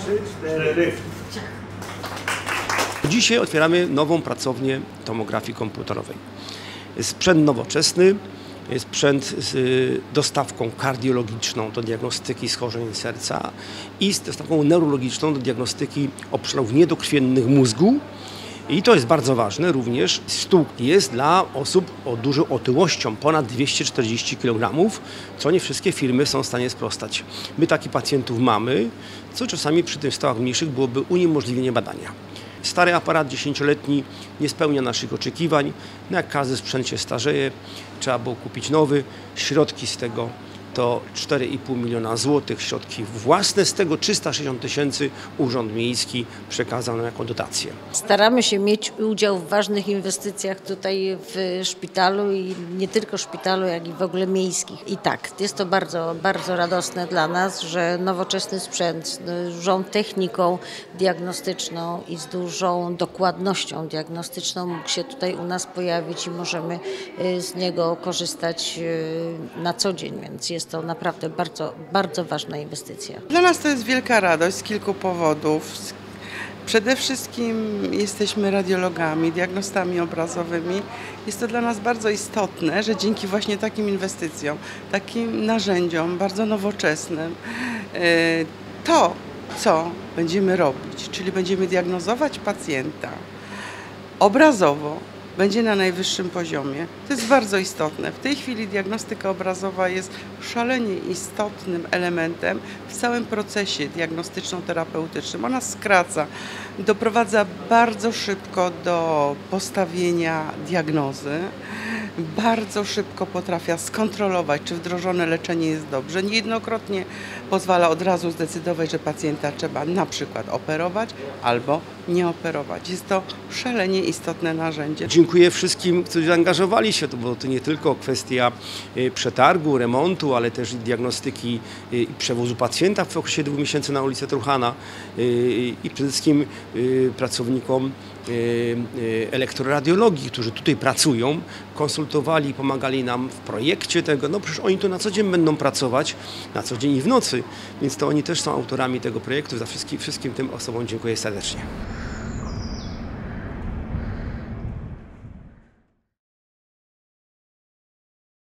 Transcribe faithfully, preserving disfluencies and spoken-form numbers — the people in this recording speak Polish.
trzy, cztery. Dzisiaj otwieramy nową pracownię tomografii komputerowej. Sprzęt nowoczesny, sprzęt z dostawką kardiologiczną do diagnostyki schorzeń serca i z dostawką neurologiczną do diagnostyki obszarów niedokrwiennych mózgu. I to jest bardzo ważne również. Stół jest dla osób o dużą otyłością, ponad dwieście czterdzieści kilogramów, co nie wszystkie firmy są w stanie sprostać. My takich pacjentów mamy, co czasami przy tych stołach mniejszych byłoby uniemożliwienie badania. Stary aparat dziesięcioletni nie spełnia naszych oczekiwań. No jak każdy sprzęt się starzeje, trzeba było kupić nowy. Środki z tego to cztery i pół miliona złotych, środki własne, z tego trzysta sześćdziesiąt tysięcy Urząd Miejski przekazał nam jako dotację. Staramy się mieć udział w ważnych inwestycjach tutaj w szpitalu i nie tylko szpitalu, jak i w ogóle miejskich. I tak, jest to bardzo, bardzo radosne dla nas, że nowoczesny sprzęt z dużą techniką diagnostyczną i z dużą dokładnością diagnostyczną mógł się tutaj u nas pojawić i możemy z niego korzystać na co dzień, więc jest to naprawdę bardzo, bardzo ważna inwestycja. Dla nas to jest wielka radość z kilku powodów. Przede wszystkim jesteśmy radiologami, diagnostami obrazowymi. Jest to dla nas bardzo istotne, że dzięki właśnie takim inwestycjom, takim narzędziom bardzo nowoczesnym, to, co będziemy robić, czyli będziemy diagnozować pacjenta obrazowo, będzie na najwyższym poziomie. To jest bardzo istotne. W tej chwili diagnostyka obrazowa jest szalenie istotnym elementem w całym procesie diagnostyczno-terapeutycznym. Ona skraca, doprowadza bardzo szybko do postawienia diagnozy, bardzo szybko potrafia skontrolować, czy wdrożone leczenie jest dobrze. Niejednokrotnie pozwala od razu zdecydować, że pacjenta trzeba na przykład operować albo nie operować. Jest to szalenie istotne narzędzie. Dziękuję wszystkim, którzy zaangażowali się, bo to nie tylko kwestia przetargu, remontu, ale też diagnostyki i przewozu pacjenta w okresie dwóch miesięcy na ulicę Truchana i przede wszystkim pracownikom elektroradiologii, którzy tutaj pracują, konsultowali i pomagali nam w projekcie tego. No przecież oni tu na co dzień będą pracować, na co dzień i w nocy, więc to oni też są autorami tego projektu. Za wszystkim, wszystkim tym osobom dziękuję serdecznie.